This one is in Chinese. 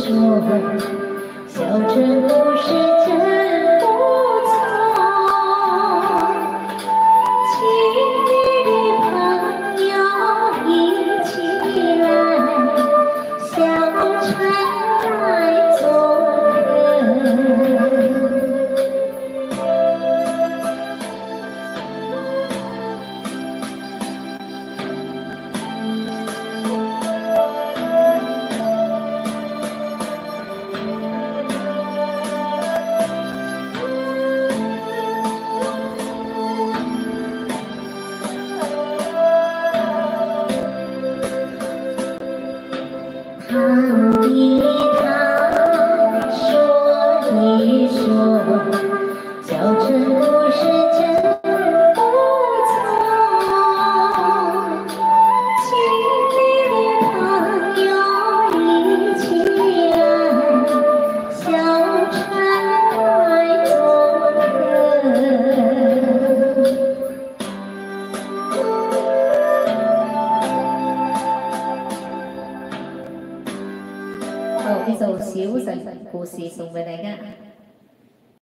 说，小镇故事真不错。亲密的朋友一起来，小城来做客。谈一谈，说一说，小城故事真不错。亲密的朋友一起来，小城来做客。呢首小城故事送俾大家。